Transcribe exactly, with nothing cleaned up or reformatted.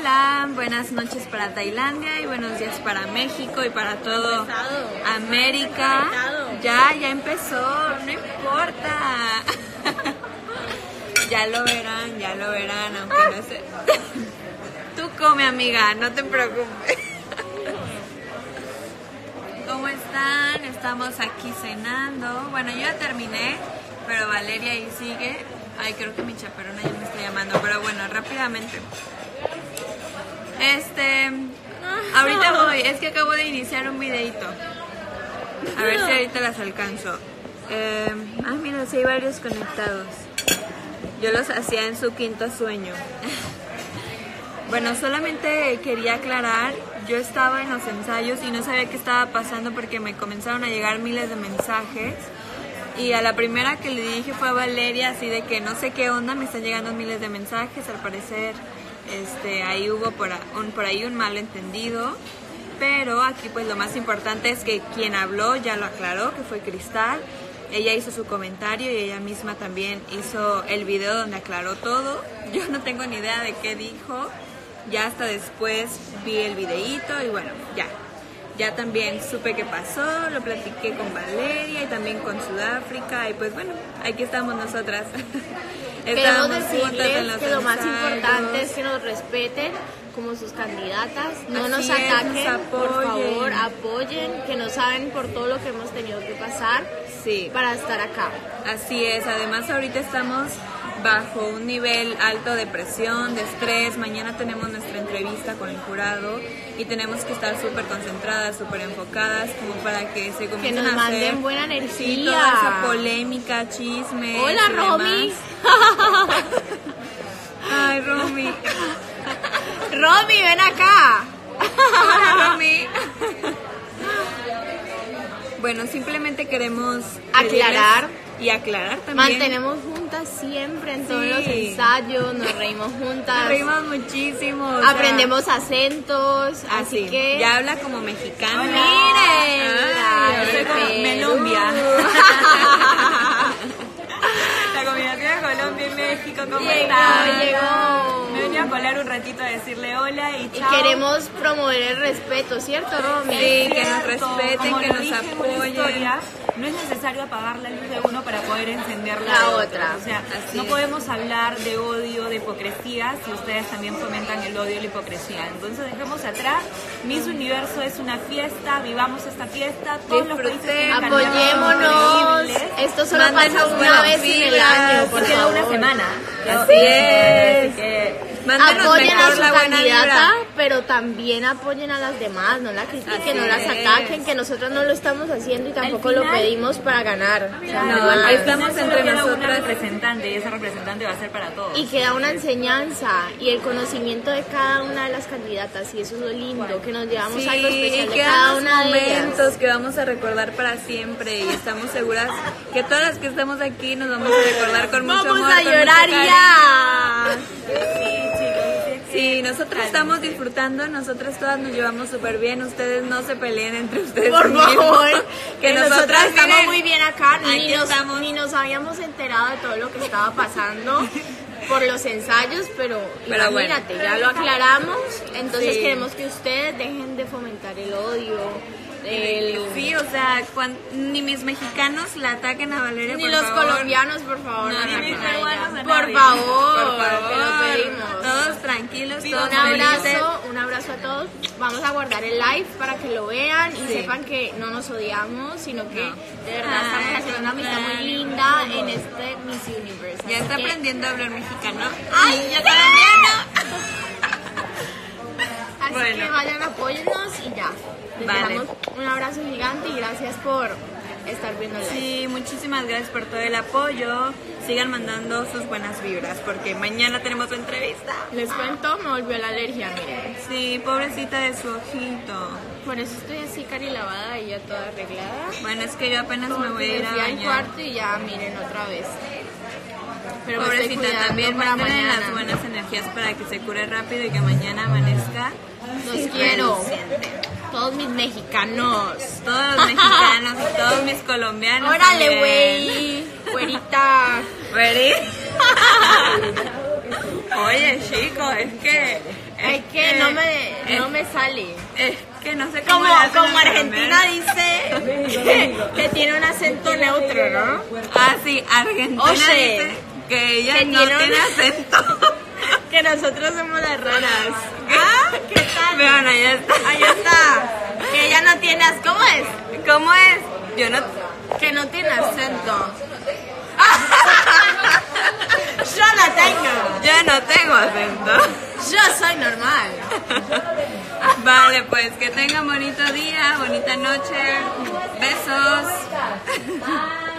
Hola, buenas noches para Tailandia y buenos días para México y para todo América. Ya, ya empezó, no importa. Ya lo verán, ya lo verán, aunque no sé. Tú come, amiga, no te preocupes. ¿Cómo están? Estamos aquí cenando. Bueno, yo ya terminé, pero Valeria ahí sigue. Ay, creo que mi chaperona ya me está llamando, pero bueno, rápidamente. Este, ahorita voy, es que acabo de iniciar un videito. A ver si ahorita las alcanzo. Eh, ah, mira, sí hay varios conectados. Yo los hacía en su quinto sueño. Bueno, solamente quería aclarar, yo estaba en los ensayos y no sabía qué estaba pasando porque me comenzaron a llegar miles de mensajes. Y a la primera que le dije fue a Valeria, así de que no sé qué onda, me están llegando miles de mensajes, al parecer este, ahí hubo por, un, por ahí un malentendido. Pero aquí pues lo más importante es que quien habló ya lo aclaró, que fue Cristal. Ella hizo su comentario y ella misma también hizo el video donde aclaró todo. Yo no tengo ni idea de qué dijo, ya hasta después vi el videíto y bueno, ya. Ya también supe qué pasó, lo platiqué con Valeria y también con Sudáfrica y pues bueno, aquí estamos nosotras. Queremos decirles que lo más importante es que nos respeten como sus candidatas, no nos ataquen, por favor, apoyen, que no saben por todo lo que hemos tenido que pasar sí. para estar acá. Así es, además ahorita estamos bajo un nivel alto de presión, de estrés. Mañana tenemos nuestra entrevista con el jurado y tenemos que estar súper concentradas, súper enfocadas como para que se comiencen que nos a hacer manden buena energía. Sí, toda esa polémica, chisme. Hola, Romy. Ay, Romy. Romy, ven acá. Hola, Romy. Bueno, simplemente queremos aclarar y aclarar también. Mantenemos juntas siempre en todos sí. los ensayos, nos reímos juntas. Nos reímos muchísimo. O aprendemos sea, acentos, ah, así sí. que... Ya habla como mexicana. ¡Miren! Ah, soy como Melombia. La combinación de Colombia y México, ¿cómo llegó, están? Llegó. Me venía a colar un ratito a decirle hola y chao. Y queremos promover el respeto, ¿cierto, Romy? Sí, que nos respeten, que nos apoyen. No es necesario apagar la luz de uno para poder encender la, la otra. otra. O sea, Así no es. podemos hablar de odio, de hipocresía, si ustedes también fomentan el odio y la hipocresía. Entonces dejemos atrás. Miss Universo es una fiesta, vivamos esta fiesta. Todos los países tienen apoyémonos. Esto solo Mándanos pasa una vez en el año, por queda una semana. Así es. Que apoyen a su la candidata, pero también apoyen a las demás, no la critiquen, Así no las ataquen, que nosotros no lo estamos haciendo y tampoco final, lo pedimos para ganar. O sea, no, no estamos entre nosotros. Una representante y esa representante va a ser para todos. Y queda una enseñanza y el conocimiento de cada una de las candidatas y eso es lo lindo, que nos llevamos sí, algo especial de cada cada una momentos de ellas. Que vamos a recordar para siempre y estamos seguras que todas las que estamos aquí nos vamos a recordar con mucho amor. Vamos a llorar ya. Sí, nosotros estamos disfrutando, nosotras todas nos llevamos súper bien, ustedes no se peleen entre ustedes. Por favor, que, que nosotras, nosotras estamos miren, muy bien acá, ni nos, estamos. ni nos habíamos enterado de todo lo que estaba pasando por los ensayos, pero, pero imagínate, bueno. ya lo aclaramos, entonces sí. queremos que ustedes dejen de fomentar el odio. El... Sí, o sea, cuando, ni mis mexicanos la ataquen a Valeria, ni por los favor. colombianos, por favor, no, no ni mis peruanos, por por favor, por favor, te lo pedimos. Todos tranquilos, sí, todos un abrazo, felices. un abrazo a todos. Vamos a guardar el live para que lo vean y sí. sepan que no nos odiamos, sino que no. de verdad Ay, estamos haciendo una amistad muy linda en este Miss Universe. Ya está que... aprendiendo a hablar mexicano. Ay, ya también. Así bueno. que vayan, apóyennos y ya. Les vale. damos un abrazo gigante y gracias por estar viendo el live. Sí, muchísimas gracias por todo el apoyo. Sigan mandando sus buenas vibras porque mañana tenemos la entrevista. Les cuento, me volvió la alergia, miren. Sí, pobrecita de su ojito. Por eso estoy así cari lavada y ya toda arreglada. Bueno, es que yo apenas Como me voy a ir a bañar. bañar. al cuarto y ya miren otra vez. Pero pobrecita, también manden las buenas energías para que se cure rápido y que mañana amanezca. Los quiero. Todos mis mexicanos. Todos los mexicanos y todos mis colombianos. Órale, güey. Güerita. ¿Güerita? Oye, chicos, es que Es que no me, no me sale. Es que no sé cómo. Como, como Argentina dice que, que tiene un acento neutro, ¿no? Ah, sí, Argentina Oye, dice que ella que no tiene tiene un- acento. Que nosotros somos las raras. Ah, ¿qué tal? Vean, ahí está. Ahí está. Que ella no tiene ac- ¿Cómo es? ¿Cómo es? Yo no. Que no tiene acento. Yo no tengo. Yo no tengo acento. Yo soy normal. Vale, pues que tengan bonito día, bonita noche. Besos.